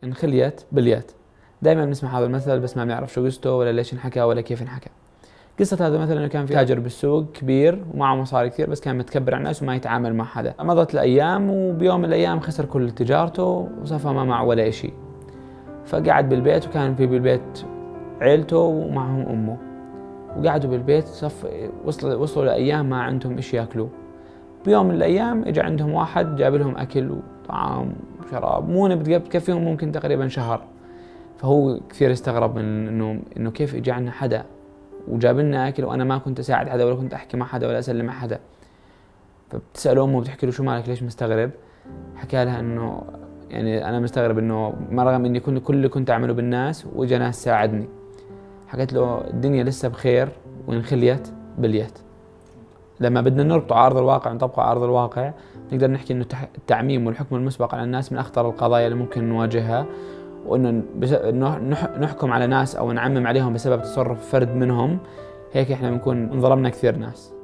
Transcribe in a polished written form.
انخليت بليت. دائما بنسمع هذا المثل بس ما بنعرف شو قصته ولا ليش انحكى ولا كيف انحكى. قصة هذا مثلا انه كان في تاجر بالسوق كبير ومعه مصاري كثير بس كان متكبر على الناس وما يتعامل مع حدا. مضت الايام وبيوم من الايام خسر كل تجارته وصفى ما معه ولا شيء. فقعد بالبيت وكان في بالبيت عيلته ومعهم امه. وقعدوا بالبيت وصلوا لايام ما عندهم شيء ياكلوه. بيوم من الايام اجى عندهم واحد جاب لهم اكل وطعام وشراب مو بتكفيهم ممكن تقريبا شهر. فهو كثير استغرب من انه كيف اجى عنا حدا وجاب لنا اكل وانا ما كنت اساعد حدا ولا كنت احكي مع حدا ولا اسلم على حدا. فبتسال امه بتحكي له شو مالك ليش مستغرب؟ حكى لها انه يعني انا مستغرب انه ما رغم اني كل اللي كنت اعمله بالناس واجى ناس ساعدني. حكيت له الدنيا لسه بخير وان خليت بليت. لما بدنا نربطه على ارض الواقع ونطبقه على ارض الواقع نقدر نحكي انه التعميم والحكم المسبق على الناس من اخطر القضايا اللي ممكن نواجهها، وانه نحكم على ناس او نعمم عليهم بسبب تصرف فرد منهم، هيك احنا بنكون ظلمنا كثير ناس.